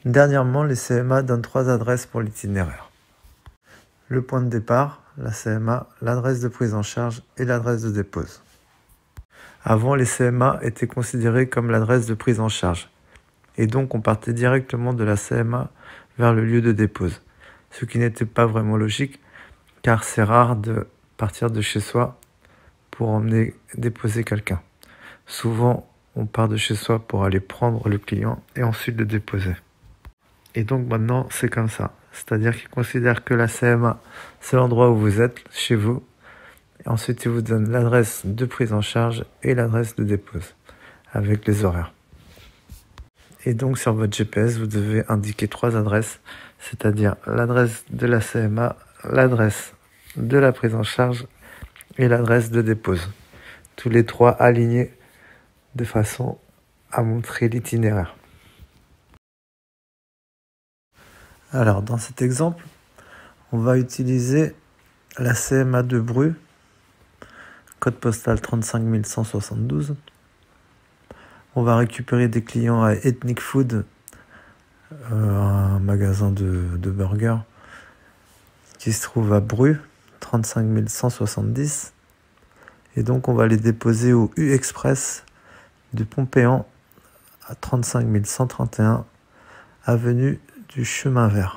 Dernièrement, les CMA donnent 3 adresses pour l'itinéraire. Le point de départ, la CMA, l'adresse de prise en charge et l'adresse de dépose. Avant, les CMA étaient considérés comme l'adresse de prise en charge. Et donc, on partait directement de la CMA vers le lieu de dépose. Ce qui n'était pas vraiment logique, car c'est rare de partir de chez soi pour emmener déposer quelqu'un. Souvent, on part de chez soi pour aller prendre le client et ensuite le déposer. Et donc maintenant, c'est comme ça. C'est-à-dire qu'ils considèrent que la CMA, c'est l'endroit où vous êtes, chez vous. Et ensuite, ils vous donnent l'adresse de prise en charge et l'adresse de dépose, avec les horaires. Et donc, sur votre GPS, vous devez indiquer 3 adresses, c'est-à-dire l'adresse de la CMA, l'adresse de la prise en charge et l'adresse de dépose. Tous les 3 alignés de façon à montrer l'itinéraire. Alors, dans cet exemple, on va utiliser la CMA de Bru, code postal 35 172. On va récupérer des clients à Ethnic Food, un magasin de burgers qui se trouve à Bru, 35 170. Et donc, on va les déposer au U-Express de Pompéan à 35 131, avenue du Chemin Vert.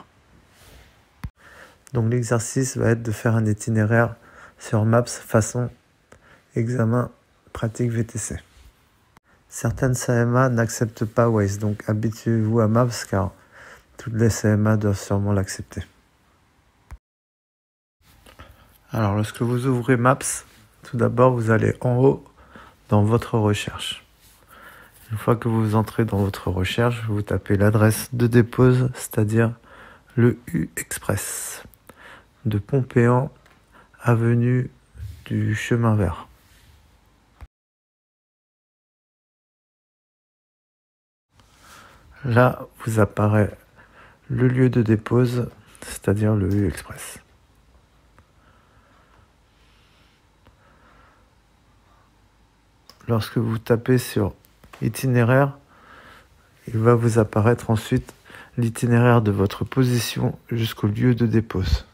Donc l'exercice va être de faire un itinéraire sur Maps façon examen pratique VTC. Certaines CMA n'acceptent pas Waze, donc habituez-vous à Maps car toutes les CMA doivent sûrement l'accepter. Alors lorsque vous ouvrez Maps, tout d'abord vous allez en haut dans votre recherche. Une fois que vous entrez dans votre recherche, vous tapez l'adresse de dépose, c'est-à-dire le U-Express de Pompéan, avenue du Chemin Vert. Là, vous apparaît le lieu de dépose, c'est-à-dire le U-Express. Lorsque vous tapez sur itinéraire, il va vous apparaître ensuite l'itinéraire de votre position jusqu'au lieu de dépose.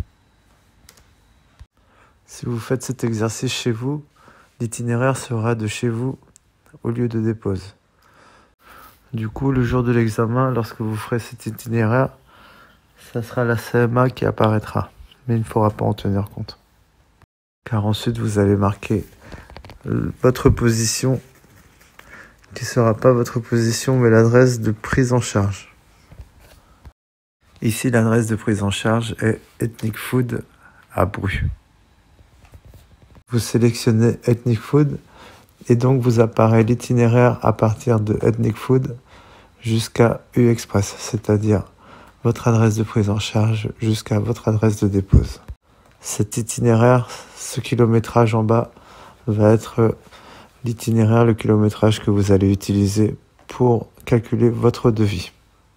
Si vous faites cet exercice chez vous, l'itinéraire sera de chez vous au lieu de dépose. Du coup, le jour de l'examen, lorsque vous ferez cet itinéraire, ça sera la CMA qui apparaîtra, mais il ne faudra pas en tenir compte. Car ensuite, vous allez marquer votre position, qui ne sera pas votre position, mais l'adresse de prise en charge. Ici, l'adresse de prise en charge est Ethnic Food à Bru. Vous sélectionnez Ethnic Food et donc vous apparaît l'itinéraire à partir de Ethnic Food jusqu'à U-Express, c'est-à-dire votre adresse de prise en charge jusqu'à votre adresse de dépose. Cet itinéraire, ce kilométrage en bas, va être l'itinéraire, le kilométrage que vous allez utiliser pour calculer votre devis.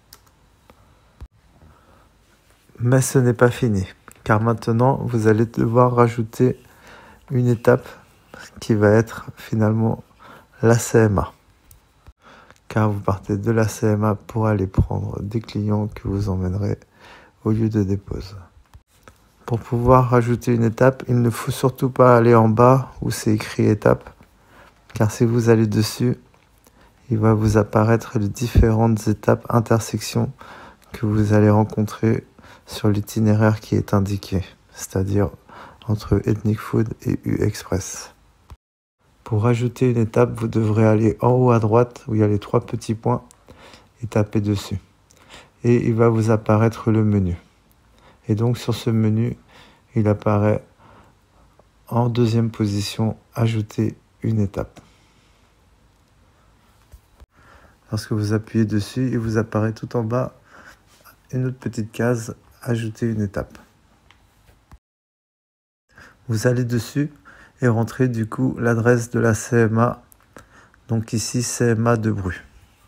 Mais ce n'est pas fini, car maintenant vous allez devoir rajouter une étape qui va être finalement la CMA. Car vous partez de la CMA pour aller prendre des clients que vous emmènerez au lieu de dépose. Pour pouvoir rajouter une étape, il ne faut surtout pas aller en bas où c'est écrit étape, car si vous allez dessus, il va vous apparaître les différentes étapes intersections que vous allez rencontrer sur l'itinéraire qui est indiqué, c'est-à-dire entre Ethnic Food et U-Express. Pour rajouter une étape, vous devrez aller en haut à droite où il y a les 3 petits points et taper dessus. Et il va vous apparaître le menu. Et donc sur ce menu, il apparaît en deuxième position, ajouter une étape. Lorsque vous appuyez dessus, il vous apparaît tout en bas une autre petite case, ajouter une étape. Vous allez dessus et rentrez du coup l'adresse de la CMA, donc ici CMA de Bru.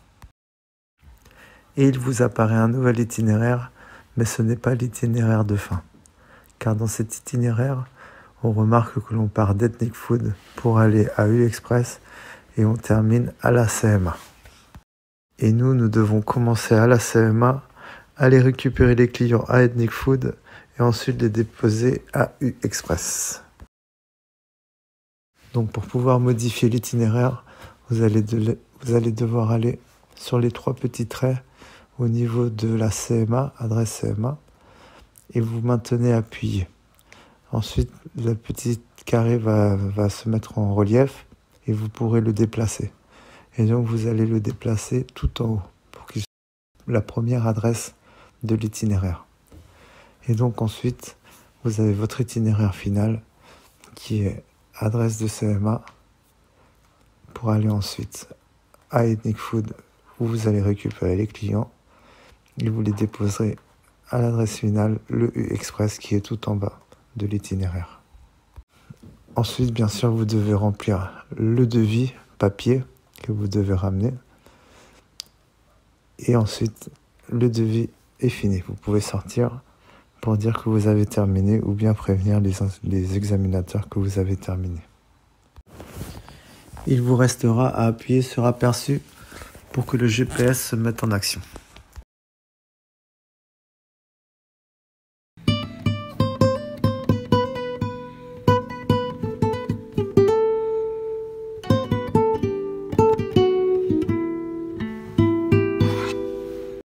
Et il vous apparaît un nouvel itinéraire, mais ce n'est pas l'itinéraire de fin. Car dans cet itinéraire, on remarque que l'on part d'Ethnic Food pour aller à U-Express et on termine à la CMA. Et nous devons commencer à la CMA, aller récupérer les clients à Ethnic Food et ensuite les déposer à U-Express. Donc pour pouvoir modifier l'itinéraire, vous allez devoir aller sur les 3 petits traits au niveau de la CMA, adresse CMA, et vous maintenez appuyé. Ensuite, le petit carré va se mettre en relief et vous pourrez le déplacer. Et donc vous allez le déplacer tout en haut pour qu'il soit la première adresse de l'itinéraire. Et donc ensuite, vous avez votre itinéraire final qui est adresse de CMA pour aller ensuite à Ethnic Food où vous allez récupérer les clients et vous les déposerez à l'adresse finale, le U-Express qui est tout en bas de l'itinéraire. Ensuite, bien sûr, vous devez remplir le devis papier que vous devez ramener. Et ensuite, le devis est fini. Vous pouvez sortir pour dire que vous avez terminé ou bien prévenir les examinateurs que vous avez terminé. Il vous restera à appuyer sur aperçu pour que le GPS se mette en action.